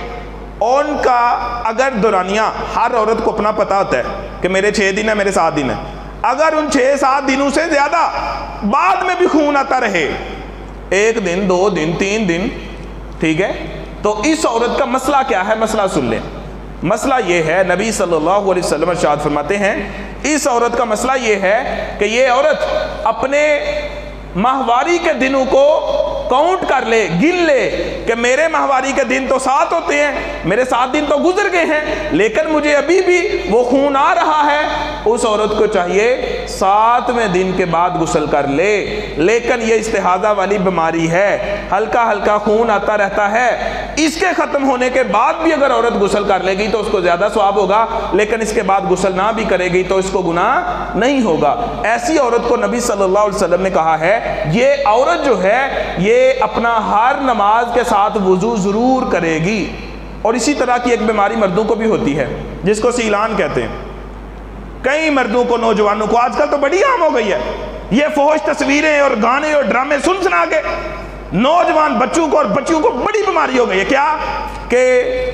ان کا اگر دورانیہ ہر عورت کو اپنا پتہ ہوتا ہے کہ میرے چھ دن ہے، میرے سات دن ہے، اگر ان چھ سات دنوں سے زیادہ بعد میں بھی خون آتا رہے، ایک دن، دو دن، تین دن، ٹھیک ہے، تو اس عورت کا مسئلہ کیا ہے؟ مسئلہ سن لیں۔ مسئلہ یہ ہے، نبی صلی اللہ علیہ وسلم ارشاد فرماتے ہیں، اس عورت کا مسئلہ یہ ہے کہ یہ عورت اپنے ماہواری کے دنوں کو کاؤنٹ کر لے، گن لے کہ میرے ماہواری کے دن تو سات ہوتے ہیں، میرے سات دن تو گزر گئے ہیں، لیکن مجھے ابھی بھی وہ خون آ رہا ہے۔ اس عورت کو چاہیے ساتویں دن کے بعد غسل کر لے، لیکن یہ استحاضہ والی بیماری ہے، ہلکا ہلکا خون آتا رہتا ہے، اس کے ختم ہونے کے بعد بھی اگر عورت غسل کر لے گی تو اس کو زیادہ ثواب ہوگا، لیکن اس کے بعد غسل نہ بھی کرے گی تو اس کو گناہ نہیں ہوگا۔ ایسی عورت کو نبی صلی اللہ علیہ وسلم نے کہا ہے یہ عورت جو ہے یہ اپنا ہر نماز کے ساتھ وضو ضرور کرے گی۔ اور اسی طرح کی ایک بیماری مردوں کو بھی ہوتی ہے جس کو سیلان کہتے ہیں۔ کئی مردوں کو، نوجوانوں کو آج کل تو بڑی عام ہو گئی ہے، یہ فحش تصویریں اور گانے اور ڈرامے سن سنا کے نوجوان بچوں کو اور بچیوں کو بڑی بیماری ہو گئی ہے۔ کیا کہ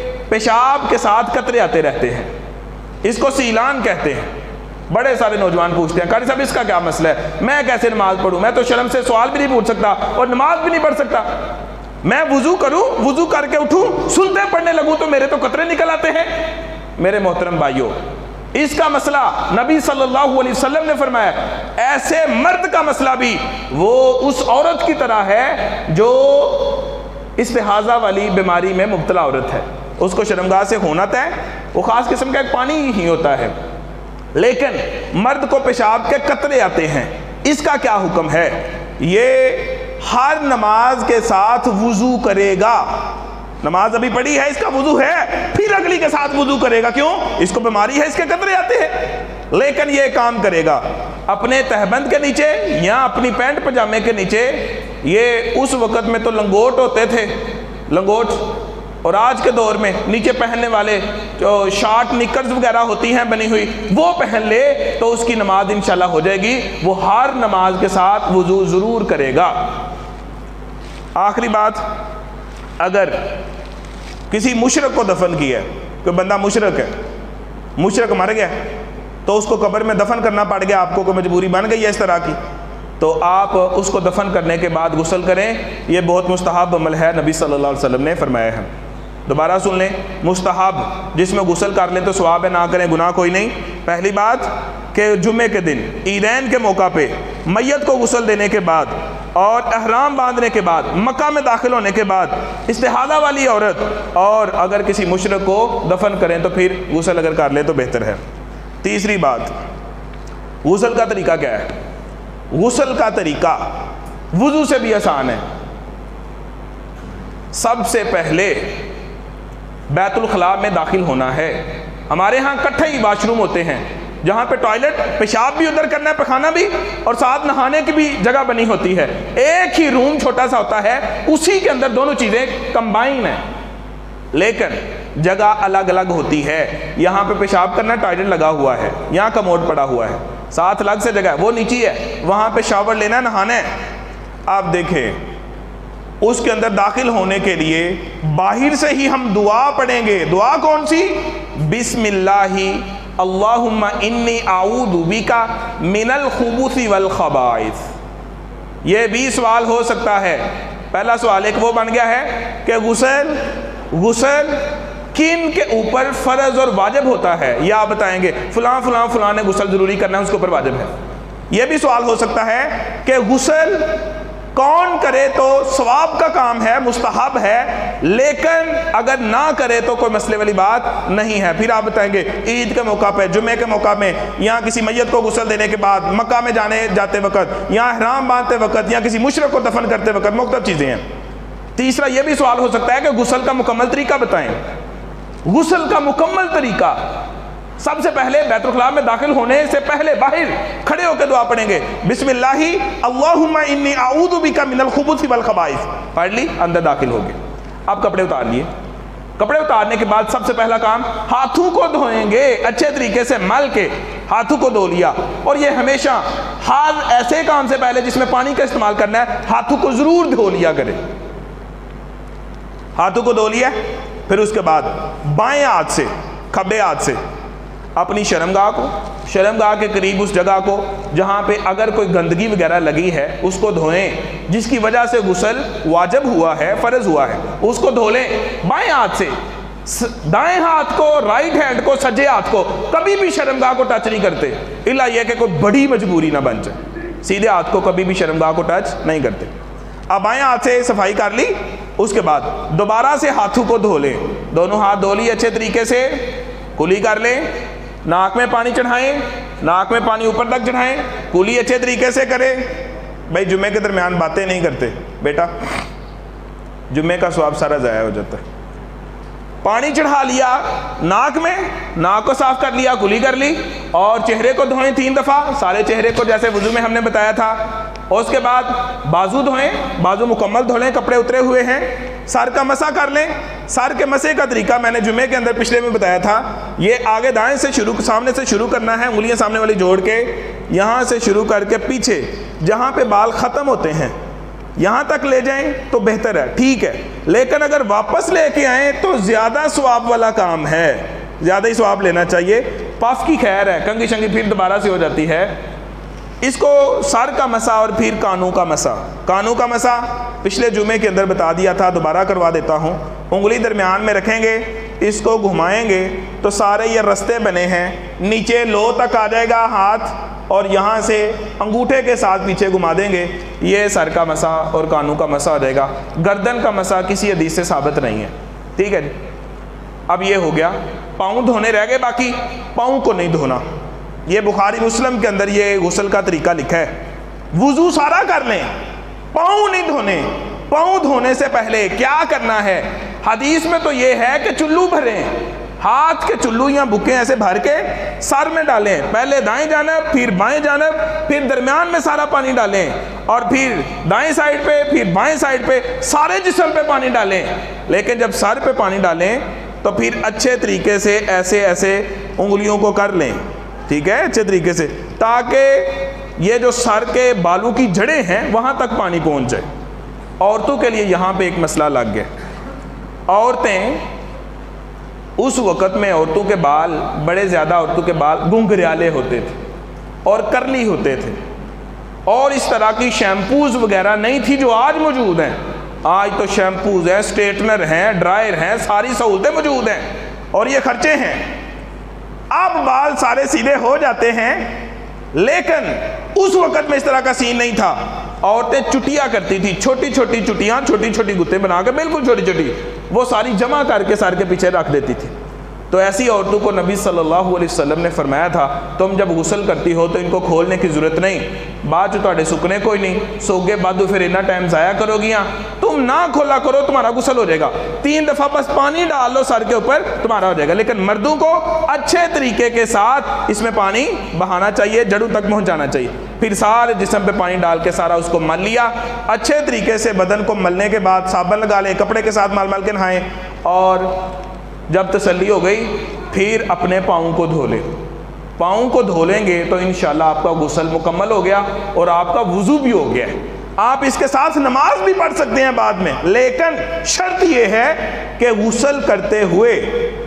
پیشاب کے ساتھ قطرے آتے رہتے ہیں، اس کو سیلان کہتے ہیں۔ بڑے سارے نوجوان پوچھتے ہیں، قاری صاحب اس کا کیا مسئلہ ہے؟ میں کیسے نماز پڑھوں؟ میں تو شرم سے سوال بھی نہیں پوچھ سکتا اور نماز بھی نہیں پڑھ سکتا۔ میں وضو کروں، وضو کر کے اٹھوں، سنتے پڑھنے لگوں تو میرے تو قطرے نکل آتے ہیں۔ میرے محترم بھائیوں، اس کا مسئلہ نبی صلی اللہ علیہ وسلم نے فرمایا ایسے مرد کا مسئلہ بھی وہ اس عورت کی طرح ہے جو استحاضہ والی بیماری میں مبتلا عورت ہے۔ اس کو شرمگاہ سے خون آتا ہے، وہ خاص قسم کا ایک پانی ہی ہوتا ہے، لیکن مرد کو پیشاب کے قطرے آتے ہیں۔ اس کا کیا حکم ہے؟ یہ ہر نماز کے ساتھ وضو کرے گا۔ نماز ابھی پڑھی ہے، اس کا وضو ہے، پھر اگلی کے ساتھ وضو کرے گا۔ کیوں؟ اس کو بیماری ہے، اس کے قطرے آتے ہیں، لیکن یہ کام کرے گا اپنے تہبند کے نیچے یا اپنی پینٹ پجامے کے نیچے۔ یہ اس وقت میں تو لنگوٹ ہوتے تھے، لنگوٹ، اور آج کے دور میں نیچے پہننے والے جو شارٹ نکرز وغیرہ ہوتی ہیں بنی ہوئی، وہ پہن لے تو اس کی نماز انشاءاللہ ہو جائے گی۔ وہ ہر نماز کے ساتھ وضو ضرور کرے گا۔ آخری بات، اگر کسی مشرک کو دفن کیا ہے، کوئی بندہ مشرک ہے، مشرک مر گیا تو اس کو قبر میں دفن کرنا پڑ گیا، آپ کو کوئی مجبوری بن گئی ہے اس طرح کی، تو آپ اس کو دفن کرنے کے بعد غسل کریں۔ یہ بہت مستحب عمل ہے، نبی صلی اللہ علیہ وسلم نے فرمایا ہے۔ دوبارہ سن لیں، مستحب جس میں غسل کر لیں تو ثواب ہے، نہ کریں گناہ کوئی نہیں۔ پہلی بات کہ جمعے کے دن، عیدین کے موقع پہ میت کو غسل دینے کے بعد اور احرام باندھنے کے بعد، مکہ میں داخل ہونے کے بعد استحاضہ والی عورت اور اگر کسی مشرک کو دفن کریں تو پھر غسل اگر کر لیں تو بہتر ہے۔ تیسری بات، غسل کا طریقہ کیا ہے؟ غسل کا طریقہ وضو سے بھی آسان ہے۔ سب سے پہلے بیت الخلاء میں داخل ہونا ہے۔ ہمارے ہاں کٹھے ہی واش روم ہوتے ہیں جہاں پہ ٹوائلٹ، پیشاب بھی ادھر کرنا ہے، پخانہ بھی، اور ساتھ نہانے کی بھی جگہ بنی ہوتی ہے۔ ایک ہی روم چھوٹا سا ہوتا ہے، اسی کے اندر دونوں چیزیں کمبائن ہیں، لیکن جگہ الگ الگ ہوتی ہے۔ یہاں پہ پیشاب کرنا ٹوائلٹ لگا ہوا ہے، یہاں کموڈ پڑا ہوا ہے، ساتھ الگ سے جگہ ہے، وہ نیچی ہے، وہاں پہ شاور لینا، نہانا ہے۔ آپ دیکھیں، اس کے اندر داخل ہونے کے لیے باہر سے ہی ہم دعا پڑھیں گے۔ دعا کون سی؟ بسم اللہ अल्लाहुम्म इन्नी आऊदु बिका मिनल खुबूसी वल खबाइस। ये भी सवाल हो सकता है। पहला सवाल एक वो बन गया है कि गुस्ल गुस्ल किन के ऊपर फ़र्ज और वाजिब होता है, या आप बताएंगे फलां फलां फलां ने गुस्ल ज़रूरी करना है, उसके ऊपर वाजिब है। यह भी सवाल हो सकता है कि गुस्ल कौन करे तो सवाब का काम है, मुस्तहब है, लेकिन अगर ना करे तो कोई मसले वाली बात नहीं है। फिर आप बताएंगे ईद के मौका पे, जुमे के मौका में, या किसी मैयत को गुस्ल देने के बाद, मक्का में जाने जाते वक्त, या ihram बांधते वक्त, या किसी मुशरक को दफन करते वक्त, मुख्तलिफ चीज़ें हैं। तीसरा यह भी सवाल हो सकता है कि गुस्ल का मुकम्मल तरीका बताएं। गुस्ल का मुकम्मल तरीका, सबसे पहले बैतुल खला में दाखिल होने से पहले बाहर खड़े होकर दुआ पढ़ेंगे, बिस्मिल्लाहि अल्लाहुम्मा इन्नी आऊदु बिका मिनल खुबूसी वल खबाइस, पढ़ ली, अंदर दाखिल हो गए। अब कपड़े उतार लिए। कपड़े उतारने के बाद सबसे पहला काम, हाथों को धोएंगे अच्छे तरीके से, मल के हाथों को धो लिया। और ये हमेशा हाथ ऐसे काम से पहले जिसमें पानी का इस्तेमाल करना है, हाथों को जरूर धो लिया करें। हाथों को धो लिया, फिर उसके बाद बाएं हाथ से, खब्बे हाथ से अपनी शर्मगाह को, शर्मगाह के करीब उस जगह को जहाँ पे अगर कोई गंदगी वगैरह लगी है उसको धोएं, जिसकी वजह से गुस्ल वाजिब हुआ है, फ़र्ज हुआ है, उसको धो लें बाएं हाथ से। दाएं हाथ को, राइट हैंड को, सज्जे हाथ को कभी भी शर्मगाह को टच नहीं करते, इला यह कि कोई बड़ी मजबूरी ना बन जाए। सीधे हाथ को कभी भी शर्मगाह को टच नहीं करते। अब बाएं हाथ से सफाई कर ली, उसके बाद दोबारा से हाथों को धो लें, दोनों हाथ धो लिए अच्छे तरीके से, कुली कर लें, नाक में पानी चढ़ाएं, नाक में पानी ऊपर तक चढ़ाएं, कुली अच्छे तरीके से करें। भाई जुम्मे के दरमियान बातें नहीं करते बेटा, जुम्मे का सवाब सारा ज़ाया हो जाता है। पानी चढ़ा लिया नाक में, नाक को साफ कर लिया, कुली कर ली, और चेहरे को धोएं तीन दफ़ा, सारे चेहरे को जैसे वुज़ू में हमने बताया था। और उसके बाद बाजू धोएं, बाजू मुकम्मल धो लें, कपड़े उतरे हुए हैं। सर का मसा कर लें। सर के मसे का तरीका मैंने जुमे के अंदर पिछले में बताया था। ये आगे दाएं से शुरू, सामने से शुरू करना है, उंगलियां सामने वाली जोड़ के, यहाँ से शुरू करके पीछे जहाँ पे बाल ख़त्म होते हैं यहाँ तक ले जाएं तो बेहतर है, ठीक है। लेकिन अगर वापस लेके आएँ तो ज़्यादा सवाब वाला काम है, ज़्यादा ही सवाब लेना चाहिए। पफ की खैर है, कंघी शंघी फिर दोबारा से हो जाती है। इसको सर का मसा और फिर कानों का मसा। कानों का मसा पिछले जुमे के अंदर बता दिया था, दोबारा करवा देता हूँ। उंगली दरमियान में रखेंगे, इसको घुमाएंगे तो सारे ये रस्ते बने हैं, नीचे लो तक आ जाएगा हाथ, और यहाँ से अंगूठे के साथ पीछे घुमा देंगे, ये सर का मसा और कानों का मसा हो जाएगा। गर्दन का मसा किसी हदीस से साबित नहीं है, ठीक है। अब ये हो गया, पाँव धोने रह गए, बाकी पाँव को नहीं धोना। ये बुखारी मुस्लिम के अंदर ये गुस्ल का तरीका लिखा है। वुजू सारा कर लें, पाँव नहीं धोने। पाँव धोने से पहले क्या करना है, हदीस में तो ये है कि चुल्लू भरें, हाथ के चुल्लू या बुके ऐसे भर के सर में डालें, पहले दाएं जानब फिर बाएं जानब, फिर दरमियान में सारा पानी डालें, और फिर दाएं साइड पे फिर बाएं साइड पे, सारे जिस्म पे पानी डालें। लेकिन जब सर पे पानी डालें तो फिर अच्छे तरीके से ऐसे ऐसे उंगलियों को कर लें, ठीक है, अच्छे तरीके से, ताकि ये जो सर के बालों की जड़ें हैं वहाँ तक पानी पहुँच जाए। औरतों के लिए यहाँ पे एक मसला लग गया। औरतें उस वक़्त में, औरतों के बाल बड़े ज़्यादा, औरतों के बाल घुंघराले होते थे और करली होते थे, और इस तरह की शैम्पूज़ वगैरह नहीं थी जो आज मौजूद हैं। आज तो शैम्पूज़ हैं, स्ट्रेटनर हैं, ड्रायर हैं, सारी सहूलतें मौजूद हैं और ये खर्चे हैं। अब बाल सारे सीधे हो जाते हैं, लेकिन उस वक़्त में इस तरह का सीन नहीं था। औरतें चुटिया करती थी, छोटी छोटी चुटियाँ, छोटी छोटी गुत्ते बना के, बिल्कुल छोटी छोटी, वो सारी जमा करके सर के पीछे रख देती थी। तो ऐसी औरतों को नबी सल्लल्लाहु अलैहि वसल्लम ने फरमाया था, तुम जब गुस्ल करती हो तो इनको खोलने की ज़रूरत नहीं, बाद जो ਤੁਹਾਡੇ सुकने कोई नहीं, सोगे बाद फिर इतना टाइम ज़ाया करोगियाँ, तुम ना खोला करो, तुम्हारा गुस्ल हो जाएगा। तीन दफ़ा बस पानी डाल लो सर के ऊपर, तुम्हारा हो जाएगा। लेकिन मर्दों को अच्छे तरीके के साथ इसमें पानी बहाना चाहिए, जड़ों तक पहुँचाना चाहिए। फिर सारे जिस्म पे पानी डाल के सारा उसको मल लिया। अच्छे तरीके से बदन को मलने के बाद साबुन लगा लें, कपड़े के साथ मल मल के नहाएं, और जब तसल्ली हो गई फिर अपने पाँव को धो लें। पाँव को धो लेंगे तो इंशाल्लाह आपका गुस्ल मुकम्मल हो गया और आपका वुज़ू भी हो गया। आप इसके साथ नमाज भी पढ़ सकते हैं बाद में, लेकिन शर्त यह है कि गुस्ल करते हुए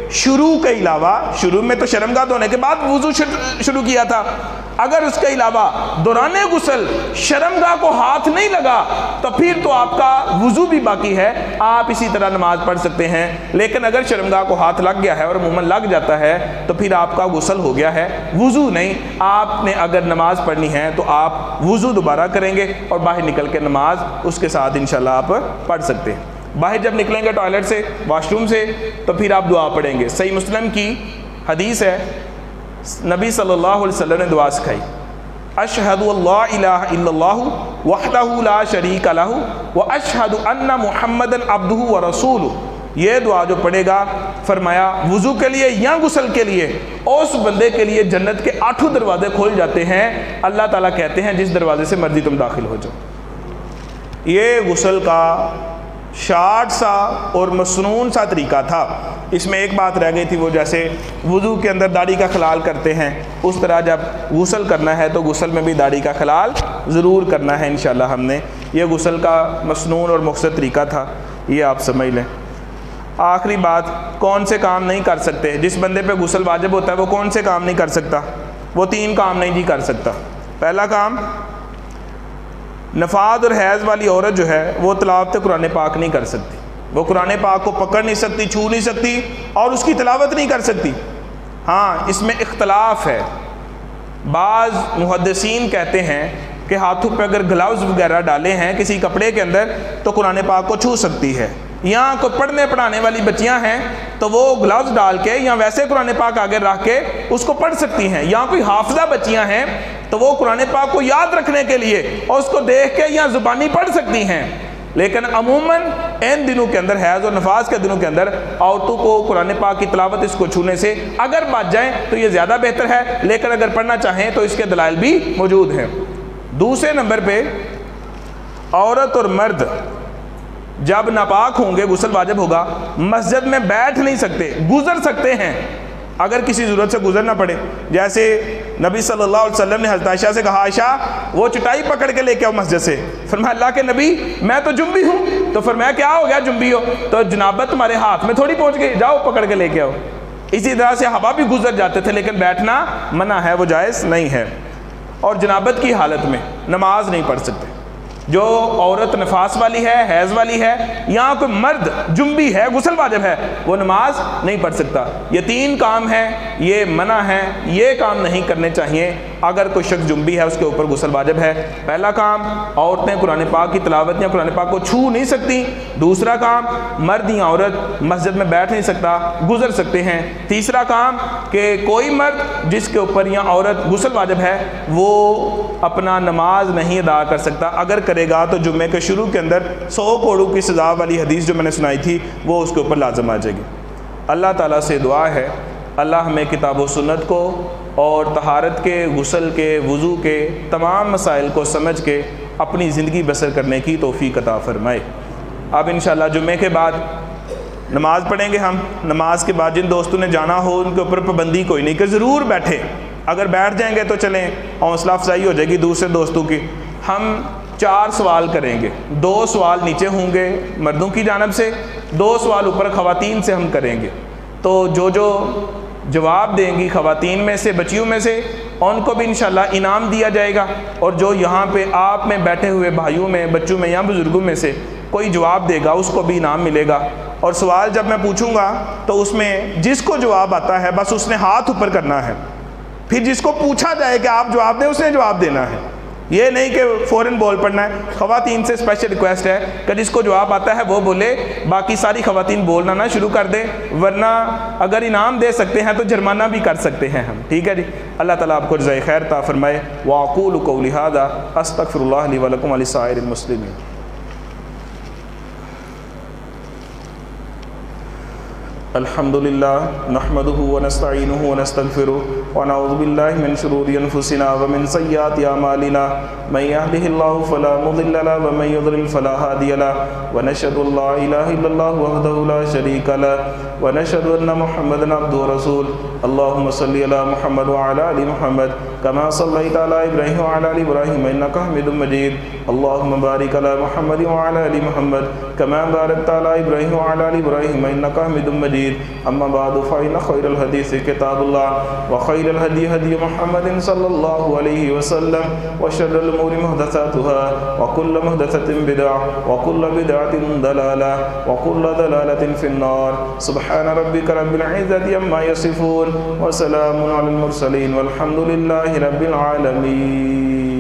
شروع کے علاوہ، شروع میں تو شرمگاہ دھونے کے بعد وضو شروع کیا تھا، اگر اس کے علاوہ دوران غسل شرمگاہ کو ہاتھ نہیں لگا تو پھر تو آپ کا وضو بھی باقی ہے، آپ اسی طرح نماز پڑھ سکتے ہیں۔ لیکن اگر شرمگاہ کو ہاتھ لگ گیا ہے، اور عموماً لگ جاتا ہے، تو پھر آپ کا غسل ہو گیا ہے، وضو نہیں۔ آپ نے اگر نماز پڑھنی ہے تو آپ وضو دوبارہ کریں گے اور باہر نکل کے نماز اس کے ساتھ انشاءاللہ آپ پڑھ سکتے ہیں۔ باہر جب نکلیں گے ٹوائلٹ سے، واش روم سے، تو پھر آپ دعا پڑھیں گے۔ صحیح مسلم کی حدیث ہے، نبی صلی اللہ علیہ وسلم نے دعا سکھائی، اشہد اللہ الہ الا اللہ وحدہ لا شریک لہ واشہد ان محمدًا عبدہ ورسولہ۔ یہ دعا جو پڑھے گا، فرمایا وضو کے لیے یا غسل کے لیے، اس بندے کے لیے جنت کے آٹھوں دروازے کھول جاتے ہیں۔ اللہ تعالیٰ کہتے ہیں جس دروازے سے مرضی تم داخل ہو جاؤ۔ یہ غسل کا شارٹ سا اور مسنون سا طریقہ تھا۔ اس میں ایک بات رہ گئی تھی، وہ جیسے وضو کے اندر داڑھی کا خلال کرتے ہیں، اس طرح جب غسل کرنا ہے تو غسل میں بھی داڑھی کا خلال ضرور کرنا ہے انشاءاللہ۔ ہم نے یہ غسل کا مسنون اور مختصر طریقہ تھا، یہ آپ سمجھ لیں۔ آخری بات، کون سے کام نہیں کر سکتے؟ جس بندے پہ غسل واجب ہوتا ہے وہ کون سے کام نہیں کر سکتا؟ وہ تین کام نہیں جی کر سکتا۔ پہلا کام، نفاذ اور حیض والی عورت جو ہے وہ تلاوت قرآن پاک نہیں کر سکتی، وہ قرآن پاک کو پکڑ نہیں سکتی، چھو نہیں سکتی اور اس کی تلاوت نہیں کر سکتی۔ ہاں، اس میں اختلاف ہے۔ بعض محدثین کہتے ہیں کہ ہاتھوں پہ اگر گلاوز وغیرہ ڈالے ہیں کسی کپڑے کے اندر تو قرآن پاک کو چھو سکتی ہے۔ یہاں کوئی پڑھنے پڑھانے والی بچیاں ہیں تو وہ گلاوز ڈال کے یا ویسے قرآن پاک آگے رکھ کے اس کو پڑھ سکتی ہیں۔ یہاں کوئی حافظہ بچیاں ہیں تو وہ قرآن پاک کو یاد رکھنے کے لیے اور اس کو دیکھ کے یا زبانی پڑھ سکتی ہیں۔ لیکن عموماً ان دنوں کے اندر، حیض اور نفاس کے دنوں کے اندر، عورتوں کو قرآن پاک کی تلاوت اس کو چھونے سے اگر بچ جائیں تو یہ زیادہ بہتر ہے، لیکن اگر پڑھنا چاہیں تو اس کے دلائل بھی موجود ہیں۔ دوسرے نمبر پہ، عورت اور مرد جب ناپاک ہوں گے، غسل واجب ہوگا، مسجد میں بیٹھ نہیں سکتے، گزر سکتے ہیں اگر کسی ضرورت سے گزرنا پڑے۔ جیسے نبی صلی اللہ علیہ وسلم نے حضرت عائشہ سے کہا، عائشہ وہ چٹائی پکڑ کے لے کے آؤ مسجد سے۔ فرمایا اللہ کے نبی میں تو جنبی ہوں۔ تو فرمایا کیا ہو گیا جنبی ہو تو جنابت تمہارے ہاتھ میں تھوڑی پہنچ گئی، جاؤ پکڑ کے لے کے آؤ۔ اسی طرح سے صحابہ بھی گزر جاتے تھے، لیکن بیٹھنا منع ہے، وہ جائز نہیں ہے۔ اور جنابت کی حالت میں نماز نہیں پڑھ سکتے۔ جو عورت نفاس والی ہے، حیض والی ہے، یا کوئی مرد جنبی ہے، غسل واجب ہے، وہ نماز نہیں پڑھ سکتا۔ یہ تین کام ہیں، یہ منع ہے، یہ کام نہیں کرنے چاہیے۔ اگر کوئی شخص جنبی ہے، اس کے اوپر غسل واجب ہے۔ پہلا کام، عورتیں قرآن پاک کی تلاوت یا قرآن پاک کو چھو نہیں سکتی۔ دوسرا کام، مرد یا عورت مسجد میں بیٹھ نہیں سکتا، گزر سکتے ہیں۔ تیسرا کام کہ کوئی مرد جس کے اوپر یا عورت غسل واجب ہے وہ اپنا نماز نہیں ادا کر سکتا، اگر کرے گا تو جمعے کے شروع کے اندر سو کوڑوں کی سزا والی حدیث جو میں نے سنائی تھی وہ اس کے اوپر لازم آ جائے گی۔ اللہ تعالیٰ سے دعا ہے اللہ ہمیں کتاب و سنت کو اور طہارت کے، غسل کے، وضو کے تمام مسائل کو سمجھ کے اپنی زندگی بسر کرنے کی توفیق عطا فرمائے۔ اب انشاءاللہ جمعے کے بعد نماز پڑھیں گے ہم۔ نماز کے بعد جن دوستوں نے جانا ہو ان کے اوپر پابندی کوئی نہیں کہ ضرور بیٹھے، اگر بیٹھ جائیں گے تو چلیں، حوصلہ افزائی ہو جائے گی دوسرے دوستوں کی۔ ہم چار سوال کریں گے، دو سوال نیچے ہوں گے مردوں کی جانب سے، دو سوال اوپر خواتین سے ہم کریں گے۔ تو جو جو جواب دیں گی خواتین میں سے، بچیوں میں سے، ان کو بھی انشاءاللہ انعام دیا جائے گا، اور جو یہاں پہ آپ میں بیٹھے ہوئے بھائیوں میں، بچوں میں یا بزرگوں میں سے کوئی جواب دے گا اس کو بھی انعام ملے گا۔ اور سوال جب میں پوچھوں گا تو اس میں جس کو جواب آتا ہے بس اس نے ہاتھ اوپر کرنا ہے، پھر جس کو پوچھا جائے کہ آپ جواب دیں اس نے جواب دینا ہے، یہ نہیں کہ فوراً بول پڑنا ہے۔ خواتین سے اسپیشل ریکویسٹ ہے کہ جس کو جواب آتا ہے وہ بولے، باقی ساری خواتین بولنا نہ شروع کر دیں، ورنہ اگر انعام دے سکتے ہیں تو جرمانہ بھی کر سکتے ہیں ہم، ٹھیک ہے جی۔ اللہ تعالیٰ آپ کو جزائے خیر عطا فرمائے۔ وَأَقُولُ قَوْلِي هَذَا أَسْتَغْفِرُ اللَّهَ لِي وَلَكُمْ وَلِسَائِرِ الْمُسْلِمِينَ۔ الحمد للہ نحمده ونستعینه ونستغفره ونعوذ باللہ من شرور انفسنا ومن سیئات اعمالنا من يهده الله فلا مضل له ومن يضلل فلا هادي له ونشهد ان لا اله الا الله وحده لا شريك له ونشهد ان محمدا عبده ورسوله اللهم صل على محمد وعلى ال محمد كما صليت على ابراهيم وعلى ال ابراهيم انك حميد مجيد اللهم بارك على محمد وعلى ال محمد كما باركت على ابراهيم وعلى ال ابراهيم انك حميد مجيد مجيد. أما بعد فإن خير الحديث كتاب الله وخير الهدي هدي محمد صلى الله عليه وسلم وشر الأمور محدثاتها وكل محدثة بدعة وكل بدعة ضلالة وكل ضلالة في النار. سبحان ربك رب العزة عما يصفون وسلام على المرسلين والحمد لله رب العالمين.